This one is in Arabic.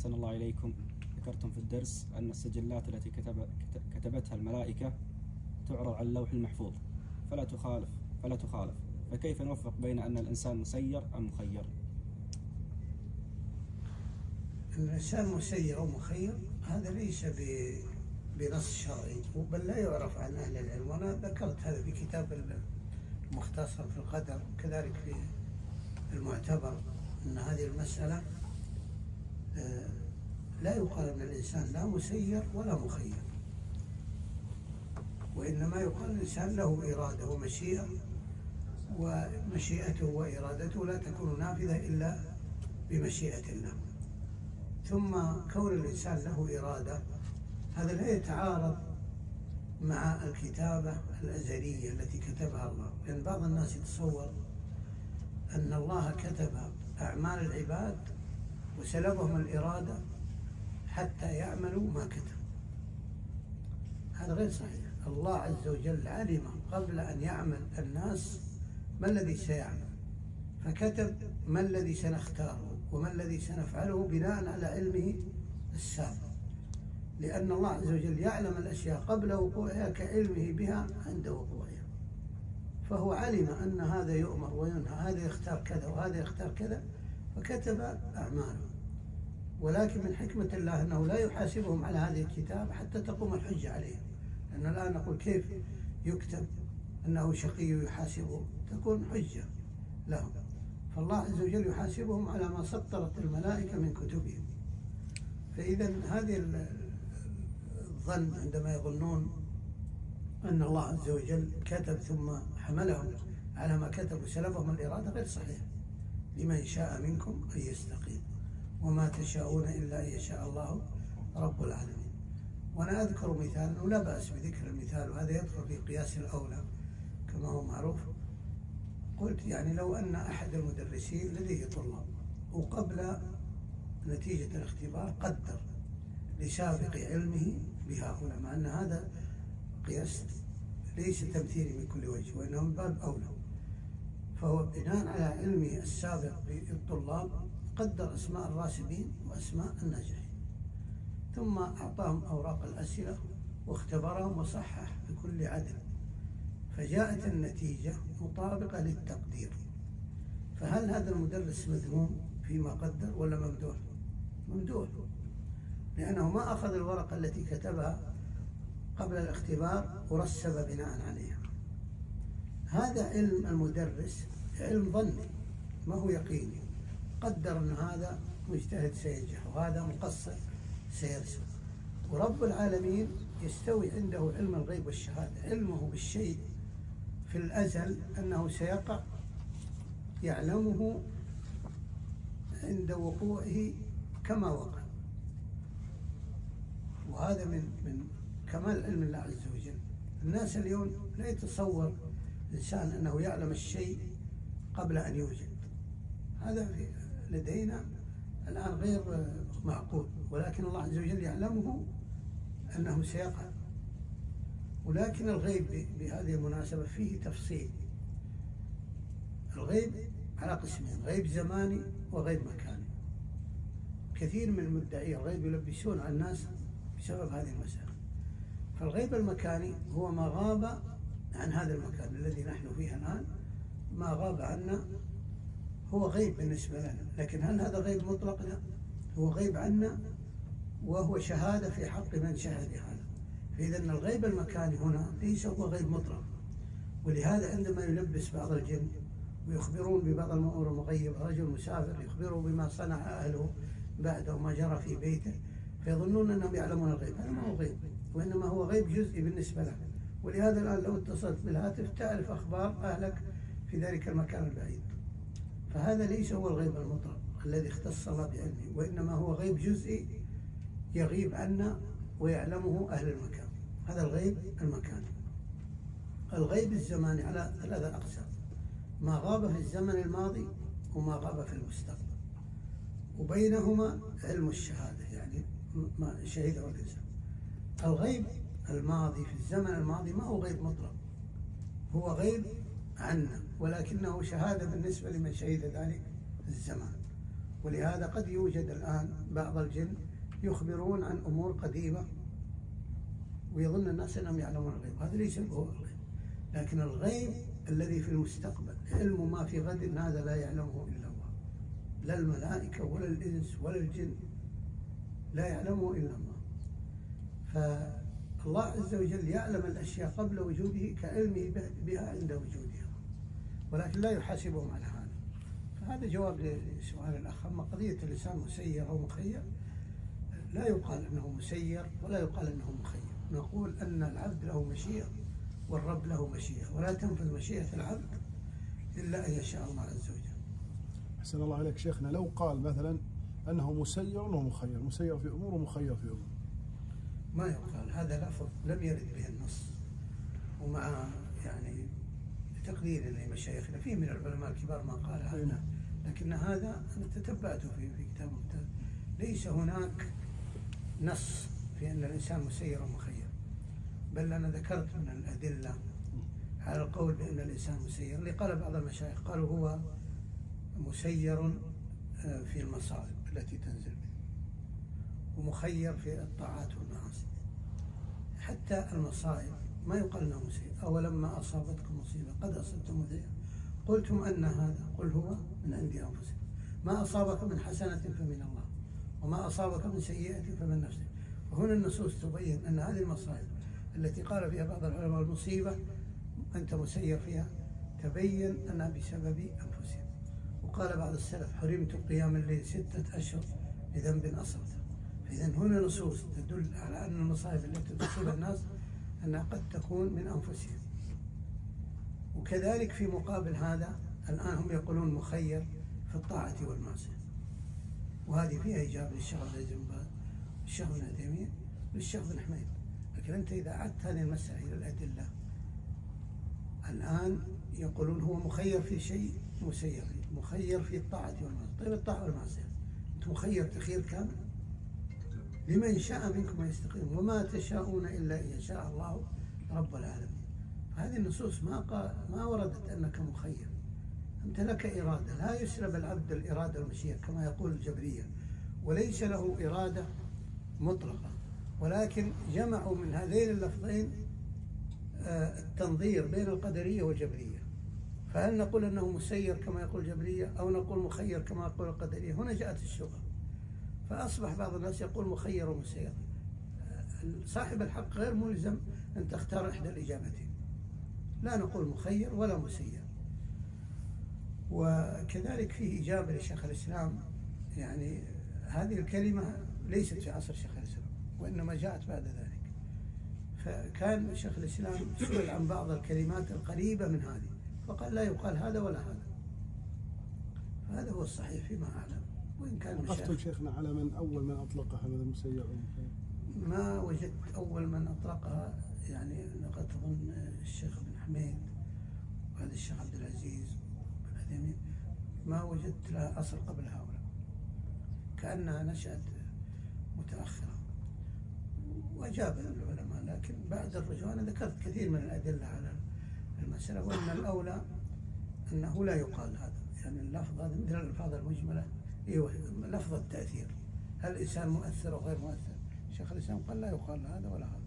أحسن الله إليكم. ذكرتم في الدرس أن السجلات التي كتبتها الملائكة تعرض على اللوح المحفوظ فلا تخالف، فكيف نوفق بين أن الإنسان مسير أم مخير؟ الإنسان مسير أو مخير هذا ليس بنص شرعي، بل لا يعرف عن أهل العلم، وأنا ذكرت هذا في كتاب المختصر في القدر، وكذلك في المعتبر، أن هذه المسألة لا يقال أن الإنسان لا مسير ولا مخير، وإنما يقال الإنسان له إرادة ومشيئة، ومشيئته وإرادته لا تكون نافذة إلا بمشيئة الله. ثم كون الإنسان له إرادة هذا لا يتعارض مع الكتابة الأزلية التي كتبها الله، لأن بعض الناس يتصور أن الله كتب أعمال العباد وسلبهم الإرادة حتى يعملوا ما كتب. هذا غير صحيح. الله عز وجل علم قبل أن يعمل الناس ما الذي سيعمل، فكتب ما الذي سنختاره وما الذي سنفعله بناء على علمه السابق، لأن الله عز وجل يعلم الأشياء قبل وقوعها كعلمه بها عند وقوعها، فهو علم أن هذا يؤمر وينهى، هذا يختار كذا وهذا يختار كذا، فكتب أعماله. ولكن من حكمة الله أنه لا يحاسبهم على هذه الكتاب حتى تقوم الحجة عليهم، لأن الآن نقول كيف يكتب أنه شقي يحاسبه، تكون حجة لهم، فالله عز وجل يحاسبهم على ما سطرت الملائكة من كتبهم. فإذا هذه الظن عندما يظنون أن الله عز وجل كتب ثم حملهم على ما كتب وسلبهم الإرادة غير صحيح. لمن شاء منكم أن يستقيم وما تشاءون إلا أن يشاء الله رب العالمين. وأنا أذكر مثال ولا بأس بذكر المثال، وهذا يدخل في قياس الأولى كما هو معروف. قلت يعني لو أن أحد المدرسين لديه طلاب وقبل نتيجة الاختبار قدر لسابق علمه بهؤلاء، مع أن هذا قياس ليس تمثيلي من كل وجه وإنه من باب أولى، فهو بناء على علمه السابق بالطلاب قدر أسماء الراسبين وأسماء الناجحين، ثم أعطاهم أوراق الأسئلة واختبرهم وصحح بكل عدل، فجاءت النتيجة مطابقة للتقدير. فهل هذا المدرس مذموم فيما قدر ولا ممدوح؟ ممدوح، لأنه ما أخذ الورقة التي كتبها قبل الاختبار ورسب بناء عليها. هذا علم المدرس علم ظني ما هو يقيني، قدر أن هذا مجتهد سينجح وهذا مقصر سيرسب. ورب العالمين يستوي عنده علم الغيب والشهادة، علمه بالشيء في الأزل أنه سيقع يعلمه عند وقوعه كما وقع، وهذا من كمال علم الله عز وجل. الناس اليوم لا يتصور الإنسان أنه يعلم الشيء قبل أن يوجد، هذا لدينا الآن غير معقول، ولكن الله عز وجل يعلمه أنه سيقع. ولكن الغيب بهذه المناسبة فيه تفصيل. الغيب على قسمين، غيب زماني وغيب مكاني. كثير من المدعي الغيب يلبسون على الناس بسبب هذه المسألة. فالغيب المكاني هو ما غاب عن هذا المكان الذي نحن فيه الآن، ما غاب عنا هو غيب بالنسبة لنا، لكن هل هذا غيب مطلق؟ لا، هو غيب عنا وهو شهادة في حق من شهد هذا. فإذا الغيب المكاني هنا ليس هو غيب مطلق، ولهذا عندما يلبس بعض الجن ويخبرون ببعض الأمور المغيبة، رجل مسافر يخبره بما صنع أهله بعده وما جرى في بيته، فيظنون أنهم يعلمون الغيب. هذا ما هو غيب، وإنما هو غيب جزئي بالنسبة لك. ولهذا الآن لو اتصلت بالهاتف تعرف أخبار أهلك في ذلك المكان البعيد. فهذا ليس هو الغيب المطلق الذي اختص الله بعلمه، وإنما هو غيب جزئي يغيب عنا ويعلمه أهل المكان. هذا الغيب المكاني. الغيب الزماني على 3 أقسام: ما غاب في الزمن الماضي وما غاب في المستقبل، وبينهما علم الشهادة يعني ما شهده الإنسان. الغيب الماضي في الزمن الماضي ما هو غيب مطلق، هو غيب عنا ولكنه شهادة بالنسبة لمن شهد ذلك الزمان. ولهذا قد يوجد الآن بعض الجن يخبرون عن أمور قديمة ويظن الناس أنهم يعلمون الغيب، هذا ليس هو الغيب. لكن الغيب الذي في المستقبل، علم ما في غد، هذا لا يعلمه إلا الله، لا الملائكة ولا الإنس ولا الجن، لا يعلمه إلا الله. فالله عز وجل يعلم الأشياء قبل وجوده كعلمه بها عند وجودها، ولكن لا يحاسبهم على هذا. فهذا جواب لسؤال الأخ. أما قضية الإنسان مسير أو مخير، لا يقال أنه مسير ولا يقال أنه مخير، نقول أن العبد له مشيئة والرب له مشيئة، ولا تنفذ مشيئة العبد إلا أن يشاء الله عز وجل. أحسن الله عليك شيخنا، لو قال مثلا أنه مسير ومخير، مسير في أمور ومخير في أمور، ما يقال، هذا لفظ لم يرد به النص، ومع يعني تقدير لمشايخنا فيه من العلماء الكبار ما قال هذا، لكن هذا أنا تتبعته في كتاب مختلف، ليس هناك نص في أن الإنسان مسير ومخير، بل أنا ذكرت من الأدلة على القول بأن الإنسان مسير، اللي قال بعض المشايخ قالوا هو مسير في المصائب التي تنزل به، ومخير في الطاعات والمعاصي. حتى المصائب ما يقال انه مسير. اولما اصابتكم مصيبه قد اصبتم مثلها قلتم ان هذا، قل هو من عند انفسكم، ما اصابك من حسنه فمن الله، وما اصابك من سيئه فمن نفسك. وهنا النصوص تبين ان هذه المصائب التي قال فيها بعض العلماء المصيبه انت مسير فيها، تبين انها بسبب انفسهم. وقال بعض السلف حرمت قيام الليل 6 أشهر بذنب اصبته. فاذا هنا نصوص تدل على ان المصائب التي تصيب الناس انها قد تكون من انفسهم. وكذلك في مقابل هذا الان هم يقولون مخير في الطاعه والمعصيه، وهذه فيها اجابه للشيخ عبد العزيز بن باز، الشيخ ابن عثيمين، والشيخ بن حميد. لكن انت اذا اعدت هذه المساله الى الادله، الان يقولون هو مخير في شيء مسير فيه، مخير في الطاعه والمعصيه. طيب الطاعه والمعصيه انت مخير تخيير كامل؟ لمن شاء منكم ان يستقيم، وما تشاءون الا ان يشاء الله رب العالمين. هذه النصوص ما وردت انك مخير، انت لك اراده، لا يسلب العبد الاراده والمشيئه كما يقول الجبريه، وليس له اراده مطلقه، ولكن جمعوا من هذين اللفظين التنظير بين القدريه والجبريه. فهل نقول انه مسير كما يقول الجبريه او نقول مخير كما يقول القدريه؟ هنا جاءت الشبهه، فأصبح بعض الناس يقول مخير ومسير. صاحب الحق غير ملزم أن تختار إحدى الإجابتين، لا نقول مخير ولا مسير. وكذلك فيه إجابة لشيخ الإسلام، يعني هذه الكلمة ليست في عصر شيخ الإسلام وإنما جاءت بعد ذلك. فكان شيخ الإسلام سئل عن بعض الكلمات القريبة من هذه فقال لا يقال هذا ولا هذا، فهذا هو الصحيح فيما أعلم. وإن كان وقفتم شيخنا على من أول من أطلقها من المسير والمخير؟ ما وجدت أول من أطلقها، يعني لقد أظن الشيخ بن حميد وهذا الشيخ عبد العزيز بن عثيمين، ما وجدت لها أصل قبل هؤلاء، كأنها نشأت متأخرة. وأجاب العلماء، لكن بعد الرجوع أنا ذكرت كثير من الأدلة على المسألة، وأن الأولى أنه لا يقال هذا، يعني اللفظ هذا مثل الألفاظ المجملة، ايوه لفظ التأثير، هل الإنسان مؤثر أو غير مؤثر؟ شيخ الإسلام قال لا يقال هذا ولا هذا.